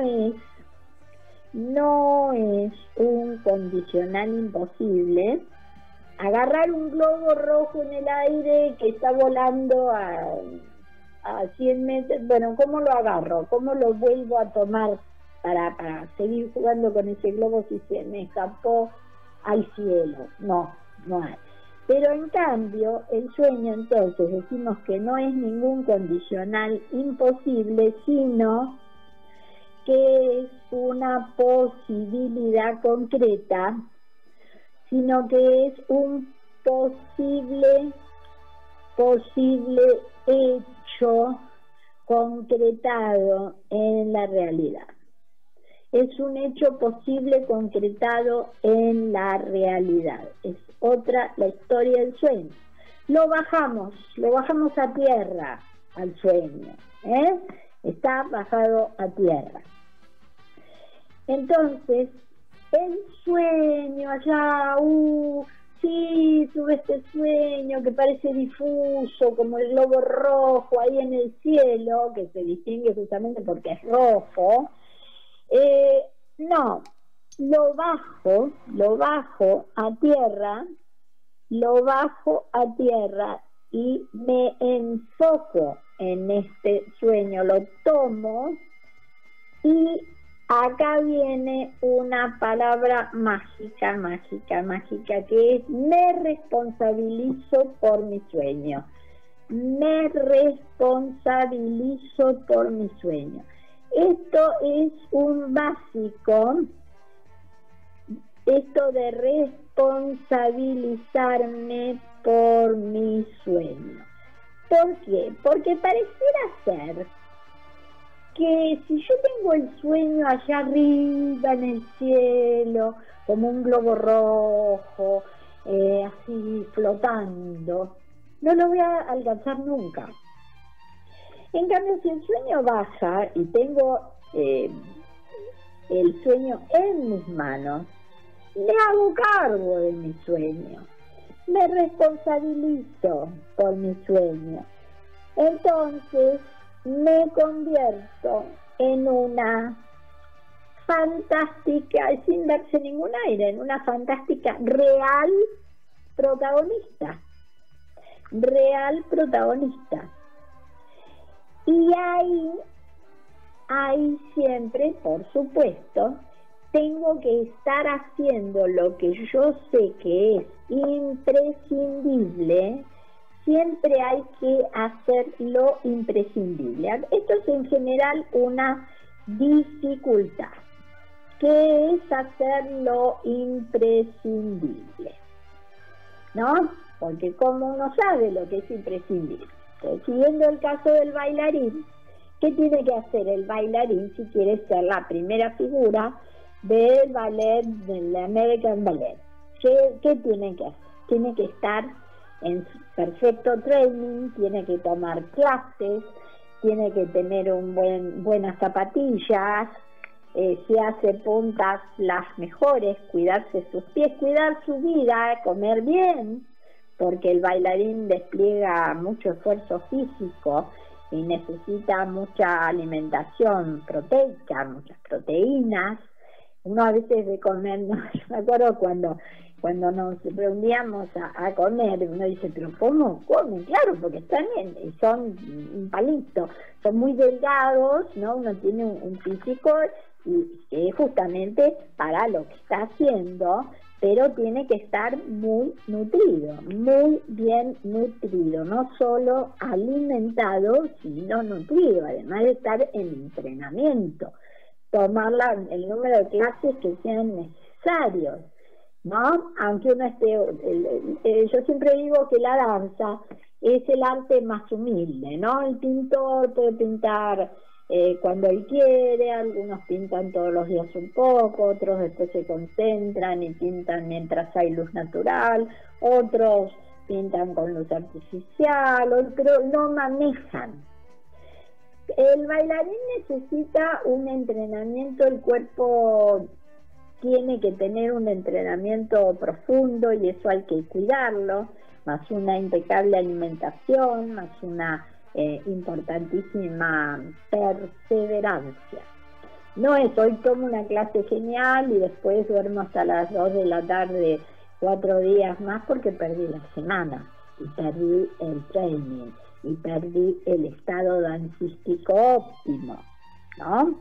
es un condicional imposible. Agarrar un globo rojo en el aire que está volando a 100 metros, bueno, ¿cómo lo agarro? ¿Cómo lo vuelvo a tomar para seguir jugando con ese globo si se me escapó al cielo? No hay. Pero en cambio, el sueño entonces decimos que no es ningún condicional imposible, sino que es una posibilidad concreta, sino que es un posible hecho concretado en la realidad. Es un hecho posible concretado en la realidad. Es otra la historia del sueño. Lo bajamos a tierra al sueño, está bajado a tierra. Entonces, el sueño allá, sí, tuve este sueño que parece difuso, como el globo rojo ahí en el cielo, que se distingue justamente porque es rojo. No, lo bajo a tierra y me enfoco en este sueño, lo tomo y acá viene una palabra mágica, que es me responsabilizo por mi sueño. me responsabilizo por mi sueño. Esto es un básico, esto de responsabilizarme por mi sueño. ¿Por qué? Porque pareciera ser que si yo tengo el sueño allá arriba en el cielo, como un globo rojo, así flotando, no lo voy a alcanzar nunca. En cambio, si el sueño baja y tengo el sueño en mis manos, me hago cargo de mi sueño, me responsabilizo por mi sueño. Entonces me convierto en una fantástica, sin darse ningún aire, en una fantástica real protagonista. Real protagonista. Y ahí siempre, por supuesto, tengo que estar haciendo lo que yo sé que es imprescindible. Siempre hay que hacer lo imprescindible. Esto es en general una dificultad. ¿Qué es hacer lo imprescindible? ¿No? Porque como uno sabe lo que es imprescindible. Entonces, siguiendo el caso del bailarín, ¿qué tiene que hacer el bailarín si quiere ser la primera figura del ballet, del American Ballet? ¿Qué tiene que hacer? Tiene que estar en perfecto training, tiene que tomar clases, tiene que tener buenas zapatillas, si hace puntas las mejores, cuidarse sus pies, cuidar su vida, comer bien, porque el bailarín despliega mucho esfuerzo físico y necesita mucha alimentación proteica, muchas proteínas. Uno a veces de comer, no, yo me acuerdo cuando nos reuníamos a comer, uno dice, pero ¿cómo comen? Claro, porque están son un palito, son muy delgados, ¿no? Uno tiene un físico y es justamente para lo que está haciendo, pero tiene que estar muy nutrido, muy bien nutrido, no solo alimentado, sino nutrido, además de estar en entrenamiento, tomar el número de clases que sean necesarios, ¿no? Aunque uno esté, yo siempre digo que la danza es el arte más humilde, ¿no? El pintor puede pintar cuando él quiere, algunos pintan todos los días un poco, otros después se concentran y pintan mientras hay luz natural, otros pintan con luz artificial, pero no manejan. El bailarín necesita un entrenamiento, el cuerpo tiene que tener un entrenamiento profundo y eso hay que cuidarlo, más una impecable alimentación, más una importantísima perseverancia. No es hoy tomo una clase genial y después duermo hasta las 2 de la tarde 4 días más porque perdí la semana y perdí el training y perdí el estado dancístico óptimo, ¿no?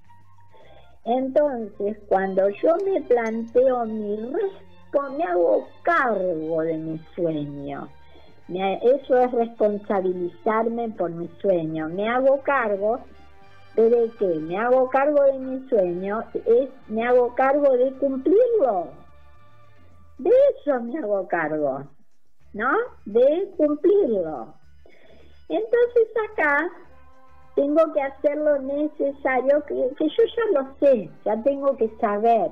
Entonces, cuando yo me planteo me hago cargo de mi sueño. Eso es responsabilizarme por mi sueño. Me hago cargo de qué? Me hago cargo de mi sueño, me hago cargo de cumplirlo. De eso me hago cargo, ¿no? De cumplirlo. Entonces acá tengo que hacer lo necesario, que yo ya lo sé, ya tengo que saber.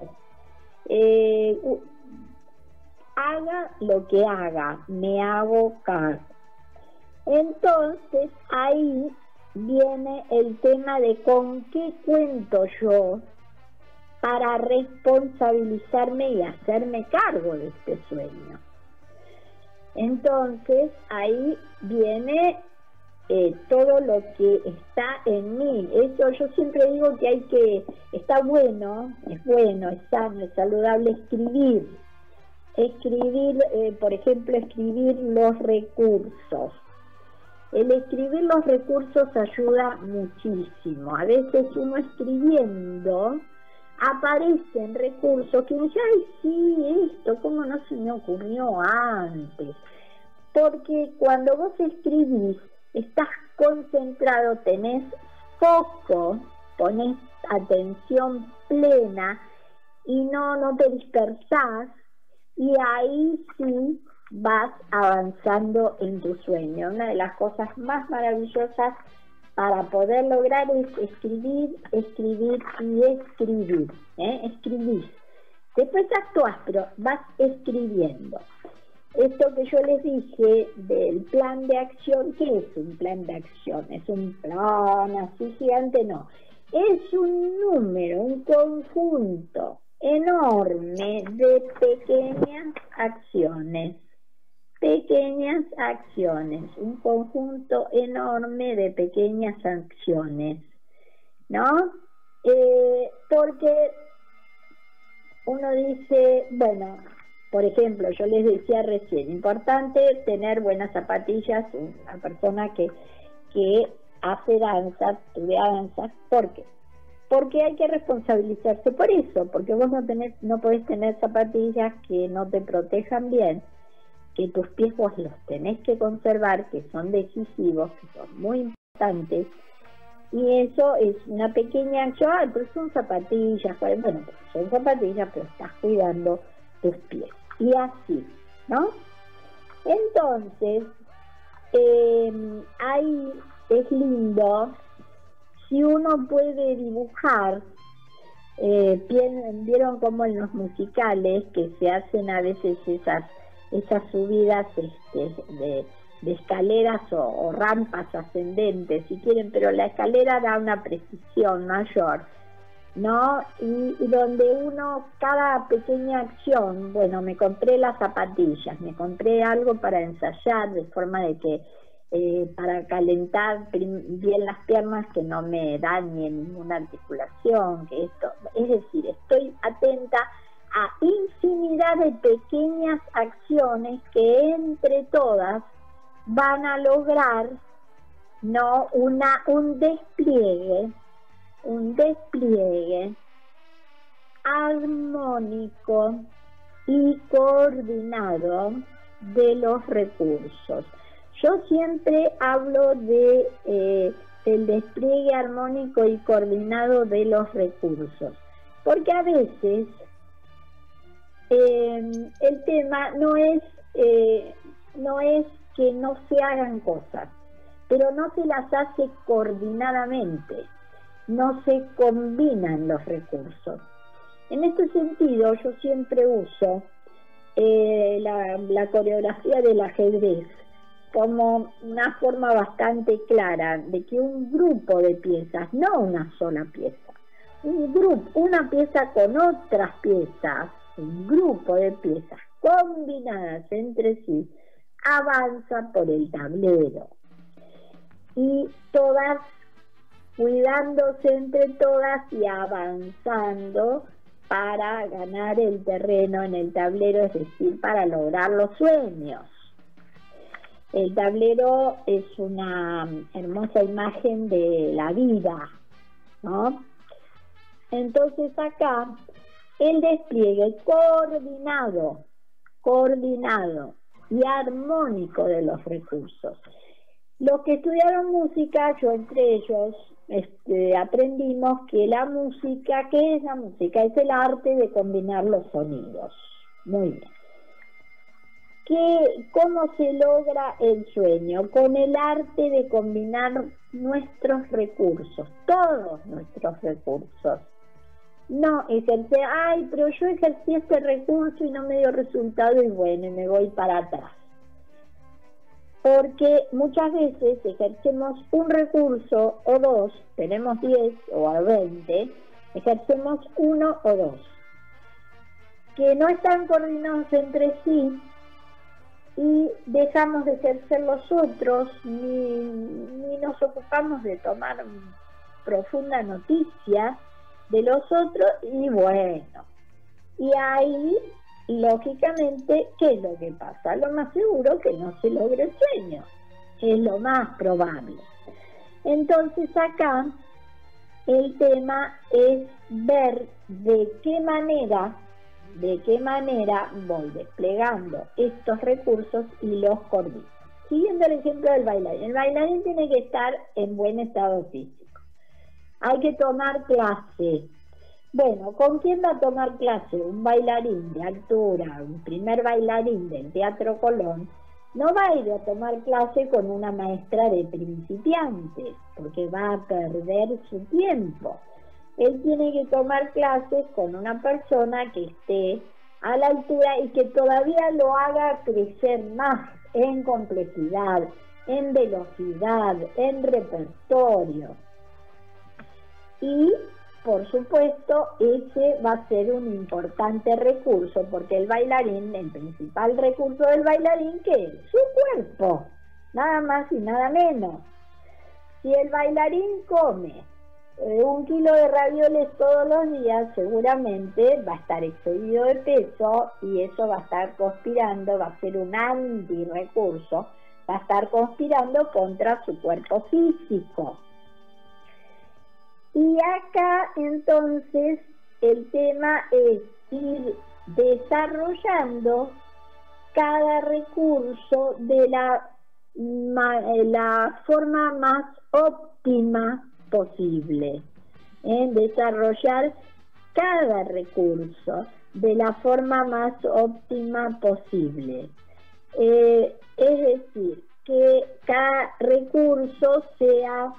Haga lo que haga, me hago cargo. Entonces ahí viene el tema de con qué cuento yo para responsabilizarme y hacerme cargo de este sueño. Entonces ahí viene todo lo que está en mí. Eso yo siempre digo que está bueno, es sano, es saludable escribir, por ejemplo, escribir los recursos. El escribir los recursos ayuda muchísimo. A veces uno escribiendo aparecen recursos que uno dice, ay, sí, esto, ¿cómo no se me ocurrió antes? porque cuando vos escribís, estás concentrado, tenés foco, ponés atención plena y no te dispersás, y ahí sí vas avanzando en tu sueño. Una de las cosas más maravillosas para poder lograr es escribir, escribir y escribir. Escribís. Después actuás, pero vas escribiendo. Esto que yo les dije del plan de acción, ¿qué es un plan de acción? ¿Es un plan así gigante? No. Es un número, un conjunto enorme de pequeñas acciones. Pequeñas acciones, un conjunto enorme de pequeñas acciones, ¿no? Porque uno dice, bueno, por ejemplo, yo les decía recién, importante tener buenas zapatillas, una persona que hace danza, estudia danza, ¿por qué? Porque hay que responsabilizarse por eso, porque vos no podés tener zapatillas que no te protejan bien, que tus pies vos los tenés que conservar, que son decisivos, que son muy importantes, y eso es una pequeña acción. Pero son zapatillas, bueno, son zapatillas, pero estás cuidando tus pies, y así, ¿no? Entonces, ahí es lindo, si uno puede dibujar, vieron como en los musicales que se hacen a veces esas subidas de escaleras o rampas ascendentes, si quieren, pero la escalera da una precisión mayor, ¿no? Y donde uno, cada pequeña acción, bueno, me compré las zapatillas, me compré algo para ensayar, de forma de que para calentar bien las piernas, que no me dañe ninguna articulación, que esto, es decir, estoy atenta a infinidad de pequeñas acciones que entre todas van a lograr, ¿no?, un despliegue armónico y coordinado de los recursos. Yo siempre hablo del despliegue armónico y coordinado de los recursos, porque a veces el tema no es que no se hagan cosas, pero no se las hace coordinadamente, no se combinan los recursos. En este sentido, yo siempre uso la coreografía del ajedrez como una forma bastante clara de que un grupo de piezas, no una sola pieza, una pieza con otras piezas, un grupo de piezas combinadas entre sí, avanza por el tablero, y todas cuidándose entre todas y avanzando para ganar el terreno en el tablero, es decir, para lograr los sueños. El tablero es una hermosa imagen de la vida, ¿no? Entonces acá el despliegue coordinado y armónico de los recursos. Los que estudiaron música, yo entre ellos, aprendimos que la música, ¿qué es la música? Es el arte de combinar los sonidos. Muy bien. ¿Cómo se logra el sueño? Con el arte de combinar nuestros recursos, todos nuestros recursos. No ejercer, pero yo ejercí este recurso y no me dio resultado y bueno, y me voy para atrás. Porque muchas veces ejercemos un recurso o dos, tenemos 10 o 20, ejercemos uno o dos, que no están coordinados entre sí, y dejamos de ejercer los otros, ni nos ocupamos de tomar profunda noticia de los otros, y bueno, y ahí lógicamente, ¿qué es lo que pasa? Lo más seguro que no se logre el sueño, es lo más probable. Entonces acá el tema es ver de qué manera de qué manera voy desplegando estos recursos y los coordino. Siguiendo el ejemplo del bailarín. El bailarín tiene que estar en buen estado físico. Hay que tomar clase. Bueno, ¿con quién va a tomar clase? Un bailarín de altura, un primer bailarín del Teatro Colón, no va a ir a tomar clase con una maestra de principiantes, porque va a perder su tiempo. Él tiene que tomar clases con una persona que esté a la altura y que todavía lo haga crecer más en complejidad, en velocidad, en repertorio. Y, por supuesto, ese va a ser un importante recurso, porque el bailarín, el principal recurso del bailarín, ¿qué es? Su cuerpo, nada más y nada menos. Si el bailarín come 1 kilo de ravioles todos los días, seguramente va a estar excedido de peso y eso va a estar conspirando, va a ser un antirrecurso, va a estar conspirando contra su cuerpo físico. Y acá entonces el tema es ir desarrollando cada recurso de la forma más óptima posible, desarrollar cada recurso de la forma más óptima posible. Es decir, que cada recurso sea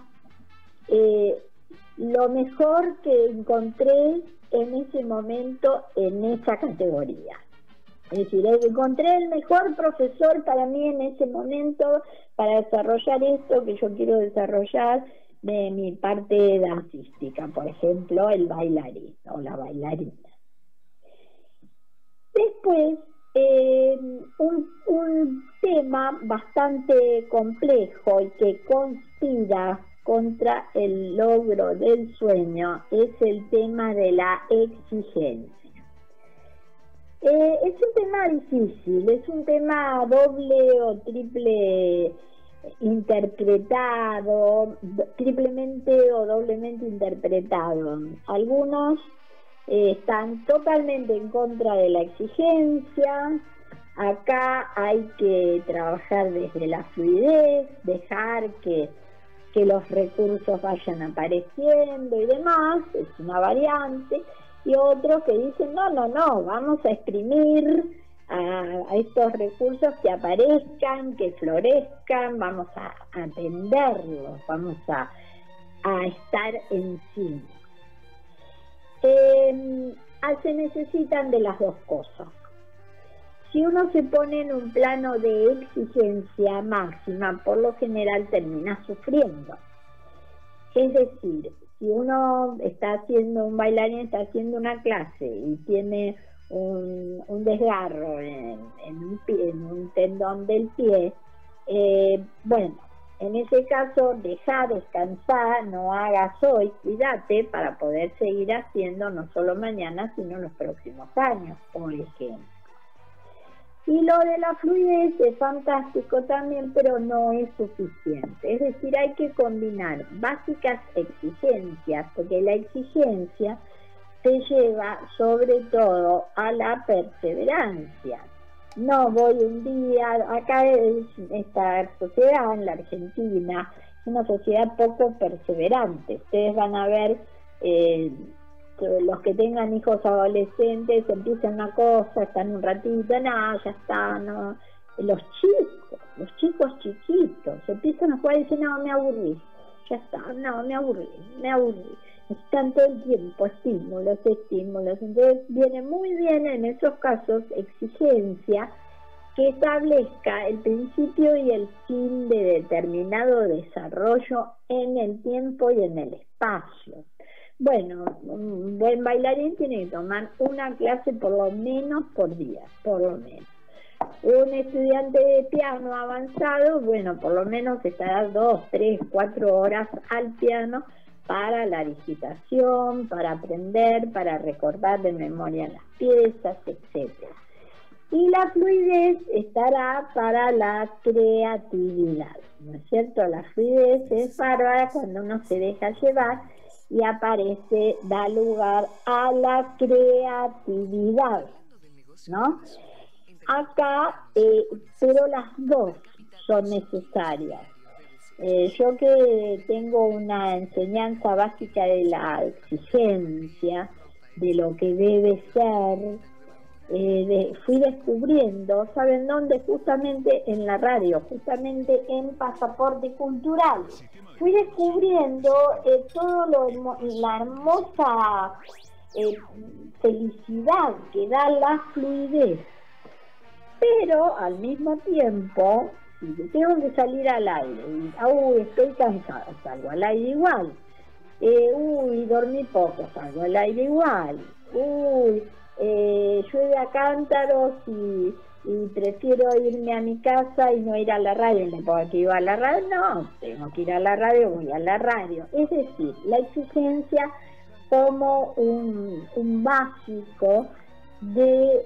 lo mejor que encontré en ese momento en esa categoría. Es decir, encontré el mejor profesor para mí en ese momento para desarrollar esto que yo quiero desarrollar de mi parte dancística, por ejemplo, el bailarín o la bailarina. Después, un tema bastante complejo y que conspira contra el logro del sueño es el tema de la exigencia. Es un tema difícil, es un tema doble o triple interpretado, triplemente o doblemente interpretado. Algunos están totalmente en contra de la exigencia. Acá hay que trabajar desde la fluidez, dejar que los recursos vayan apareciendo y demás, es una variante. Y otros que dicen, no, vamos a exprimir a estos recursos que aparezcan, que florezcan, vamos a atenderlos, vamos a estar encima. Se necesitan de las dos cosas. Si uno se pone en un plano de exigencia máxima, por lo general termina sufriendo. Es decir, si uno está haciendo, un bailarín está haciendo una clase y tiene un desgarro en un tendón del pie, bueno, en ese caso deja descansar, no hagas hoy, cuídate para poder seguir haciendo no solo mañana, sino los próximos años, por ejemplo. Y lo de la fluidez es fantástico también, pero no es suficiente. Es decir, hay que combinar básicas exigencias, porque la exigencia te lleva sobre todo a la perseverancia. No voy un día, acá esta sociedad en la Argentina es una sociedad poco perseverante. Ustedes van a ver, los que tengan hijos adolescentes empiezan una cosa, están un ratito, no, ya está, no. Los chicos chiquitos empiezan a jugar y dicen, no, me aburrí, ya está, no, me aburrí. Necesitan todo el tiempo estímulos. Entonces viene muy bien en esos casos exigencia que establezca el principio y el fin de determinado desarrollo en el tiempo y en el espacio. Bueno, un buen bailarín tiene que tomar una clase por lo menos por día, por lo menos. Un estudiante de piano avanzado, bueno, por lo menos estará 2, 3, 4 horas al piano para la digitación, para aprender, para recordar de memoria las piezas, etc. Y la fluidez estará para la creatividad, ¿no es cierto? La fluidez es bárbara cuando uno se deja llevar y aparece, da lugar a la creatividad. ¿no? Acá, pero las dos son necesarias. Yo que tengo una enseñanza básica de la exigencia, de lo que debe ser, fui descubriendo, ¿saben dónde? Justamente en la radio, justamente en Pasaporte Cultural. Fui descubriendo la hermosa felicidad que da la fluidez. Pero al mismo tiempo, si tengo que salir al aire y estoy cansada, salgo al aire igual. Dormí poco, salgo al aire igual. Llueve a cántaros y prefiero irme a mi casa y no ir a la radio. ¿No puedo que ir a la radio? No, tengo que ir a la radio, voy a la radio. Es decir, la exigencia como un básico de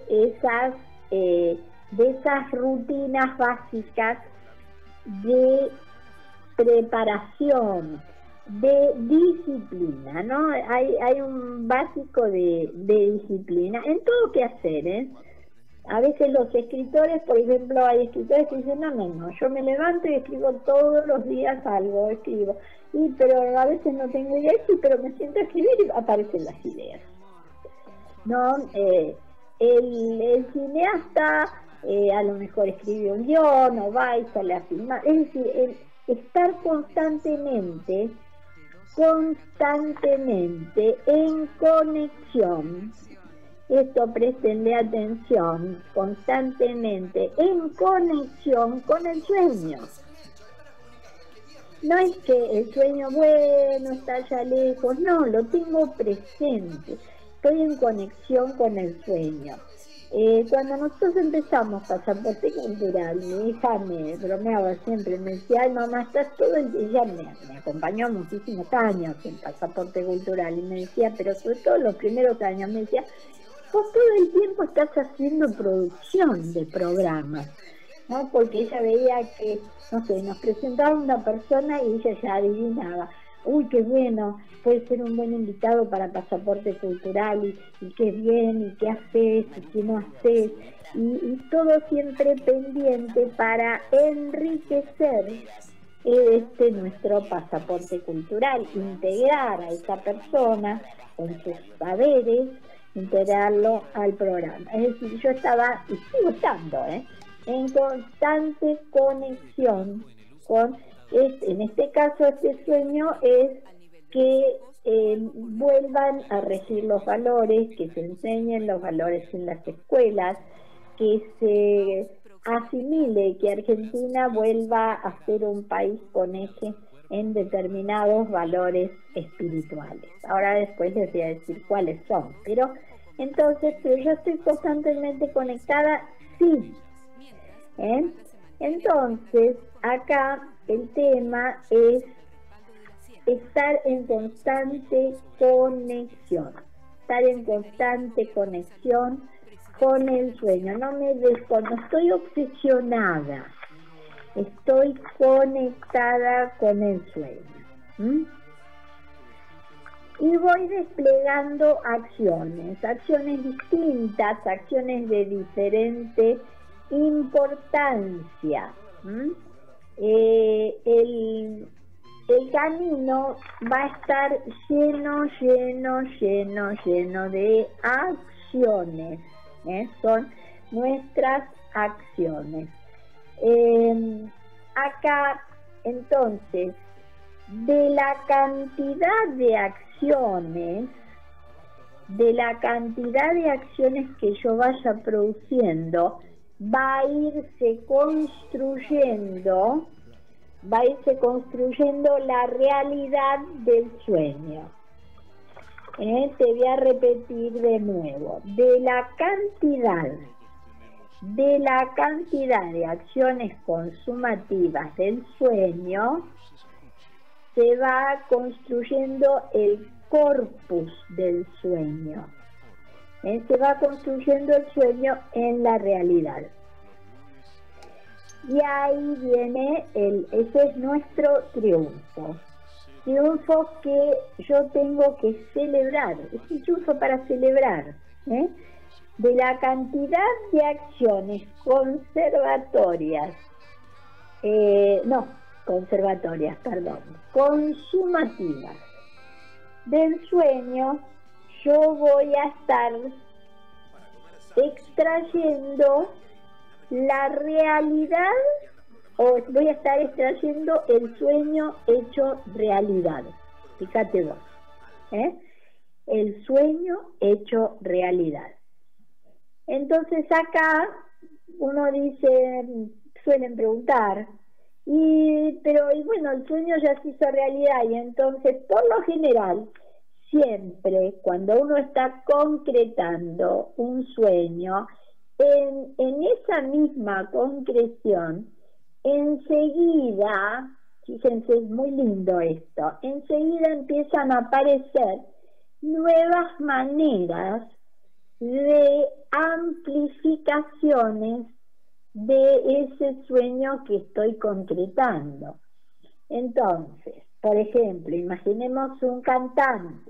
esas rutinas básicas de preparación, de disciplina, ¿no? Hay un básico de disciplina en todo que hacer, ¿eh? A veces los escritores, por ejemplo, hay escritores que dicen, no, yo me levanto y escribo todos los días algo, pero a veces no tengo ideas, pero me siento a escribir y aparecen las ideas, ¿no? El cineasta a lo mejor escribe un guión o va y sale a filmar. Es decir, estar constantemente en conexión. Esto, préstenle atención, constantemente en conexión con el sueño. No es que el sueño, bueno, está allá lejos, no, lo tengo presente. Estoy en conexión con el sueño. Cuando nosotros empezamos Pasaporte Cultural, mi hija me bromeaba siempre, me decía, ay mamá, estás todo el día, ella me acompañó muchísimos años en Pasaporte Cultural, y me decía, pero sobre todo los primeros años, me decía, vos todo el tiempo estás haciendo producción de programas, ¿no? Porque ella veía que, no sé, nos presentaba una persona y ella ya adivinaba, qué bueno, puede ser un buen invitado para Pasaporte Cultural, y qué bien, y qué haces, y qué no haces, y todo siempre pendiente para enriquecer nuestro Pasaporte Cultural, integrar a esa persona con sus saberes, integrarlo al programa. Es decir, yo estaba, y sigo estando, en constante conexión con, en este caso, este sueño es que vuelvan a regir los valores, que se enseñen los valores en las escuelas, que se asimile, que Argentina vuelva a ser un país con eje en determinados valores espirituales. Ahora después les voy a decir cuáles son, pero entonces, yo estoy constantemente conectada, sí. Entonces, acá el tema es estar en constante conexión, con el sueño. No estoy obsesionada, estoy conectada con el sueño. Y voy desplegando acciones distintas, acciones de diferente importancia. El camino va a estar lleno de acciones, son nuestras acciones. Acá, entonces, de la cantidad de acciones que yo vaya produciendo, va a irse construyendo la realidad del sueño. Te voy a repetir de nuevo, de la cantidad de acciones consumativas del sueño, se va construyendo el corpus del sueño. Se va construyendo el sueño en la realidad. Y ahí viene ese es nuestro triunfo. Triunfo que yo tengo que celebrar. Es un triunfo para celebrar. de la cantidad de acciones consumativas del sueño, yo voy a estar extrayendo la realidad, o voy a estar extrayendo el sueño hecho realidad. Fíjate vos, el sueño hecho realidad. Entonces acá uno dice, suelen preguntar, pero bueno, el sueño ya se hizo realidad, y entonces por lo general, siempre cuando uno está concretando un sueño, en esa misma concreción, enseguida, fíjense, es muy lindo esto, enseguida empiezan a aparecer nuevas maneras de amplificaciones de ese sueño que estoy concretando. Entonces, por ejemplo, imaginemos un cantante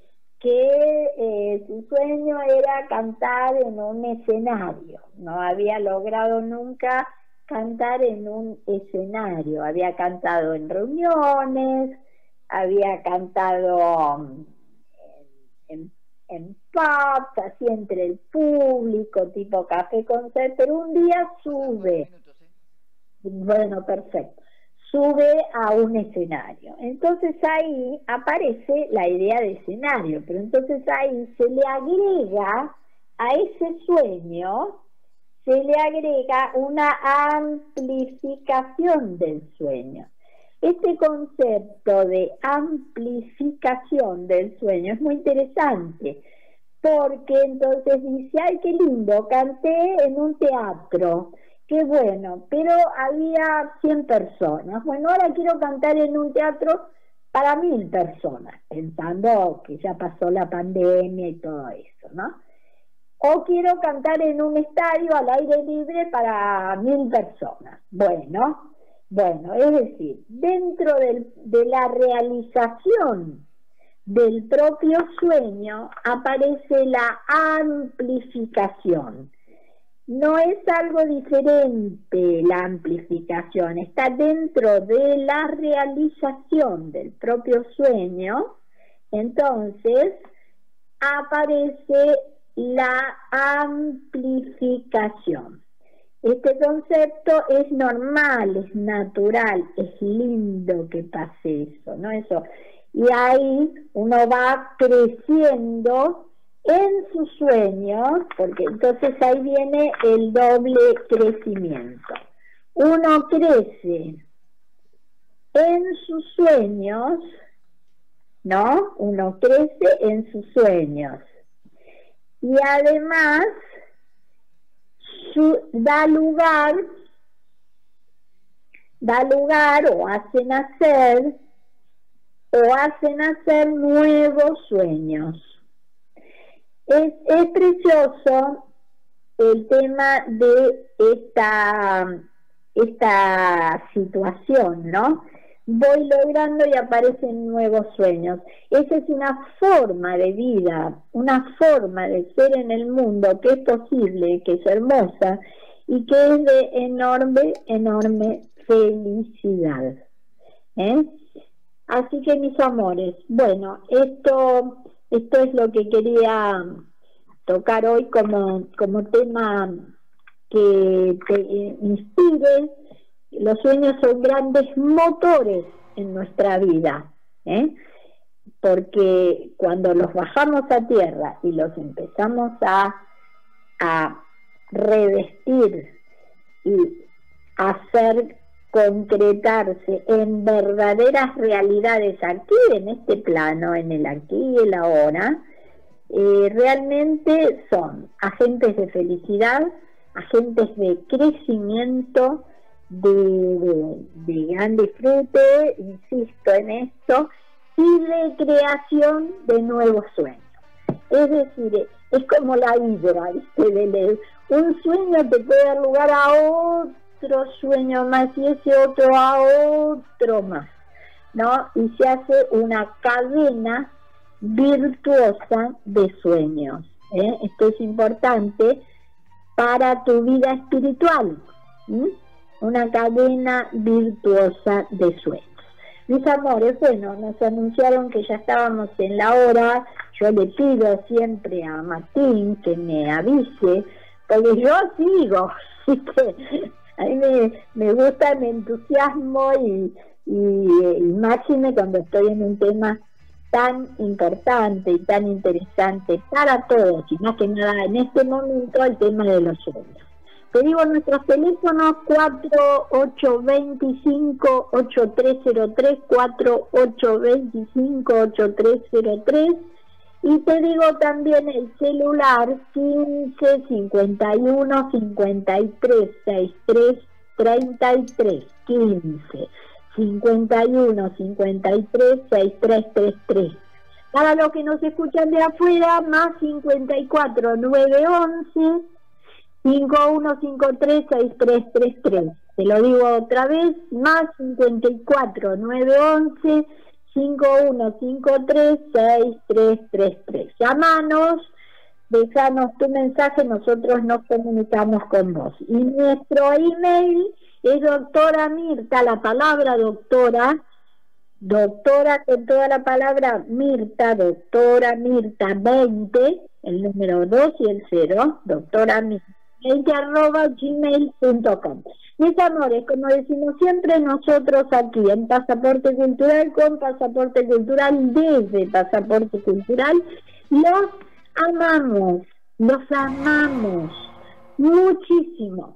que su sueño era cantar en un escenario, no había logrado nunca cantar en un escenario, había cantado en reuniones, había cantado en pubs, así entre el público, tipo café concert, pero un día sube, bueno, perfecto, sube a un escenario. Entonces ahí aparece la idea de escenario, pero entonces ahí se le agrega a ese sueño, se le agrega una amplificación del sueño. Este concepto de amplificación del sueño es muy interesante, porque entonces dice, ay, qué lindo, canté en un teatro, qué bueno, pero había 100 personas. Bueno, ahora quiero cantar en un teatro para 1000 personas, pensando que ya pasó la pandemia y todo eso, ¿no? O quiero cantar en un estadio al aire libre para 1000 personas. Bueno, es decir, dentro de la realización del propio sueño aparece la amplificación. No es algo diferente la amplificación, está dentro de la realización del propio sueño, entonces aparece la amplificación. Este concepto es normal, es natural, es lindo que pase eso, ¿no? Eso. Y ahí uno va creciendo en sus sueños, porque entonces ahí viene el doble crecimiento. Uno crece en sus sueños, ¿no? Uno crece en sus sueños. Y además da lugar o hace nacer nuevos sueños. Es precioso el tema de esta situación, ¿no? Voy logrando y aparecen nuevos sueños. Esa es una forma de vida, una forma de ser en el mundo que es posible, que es hermosa y que es de enorme, enorme felicidad. Así que, mis amores, bueno, esto es lo que quería tocar hoy como tema que te inspire. Los sueños son grandes motores en nuestra vida, porque cuando los bajamos a tierra y los empezamos a revestir y hacer concretarse en verdaderas realidades aquí, en este plano, en el aquí y el ahora, realmente son agentes de felicidad, agentes de crecimiento, de gran disfrute, insisto en esto, y de creación de nuevos sueños. Es decir, es como la hidra, ¿viste? Un sueño te puede dar lugar a otro sueño más y ese otro a otro más, ¿no? Y se hace una cadena virtuosa de sueños. Esto es importante para tu vida espiritual. Una cadena virtuosa de sueños. Mis amores, bueno, nos anunciaron que ya estábamos en la hora. Yo le pido siempre a Martín que me avise, porque yo sigo, así que a mí me gusta, me entusiasmo y máxime cuando estoy en un tema tan importante y tan interesante para todos, y más que nada en este momento el tema de los sueños. Te digo nuestros teléfonos: 4825-8303, 4825-8303, y te digo también el celular 15-51-53-63-33, 15-51-53-63-33. Para los que nos escuchan de afuera, más 54-911 5153-6333. Te lo digo otra vez, más 54-911 5153-6333. Llamanos, déjanos tu mensaje, nosotros nos comunicamos con vos. Y nuestro email es doctora Mirta, la palabra doctora con toda la palabra Mirta, doctora Mirta 20, el número 2 y el 0, doctora Mirta 20@gmail.com. Mis amores, como decimos siempre nosotros aquí en Pasaporte Cultural, con Pasaporte Cultural, desde Pasaporte Cultural, los amamos muchísimo.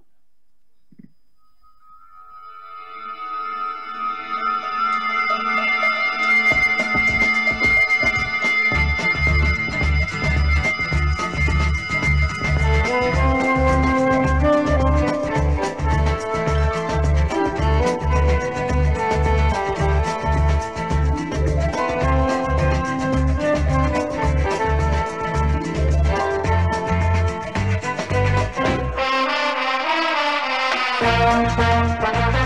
Thank you.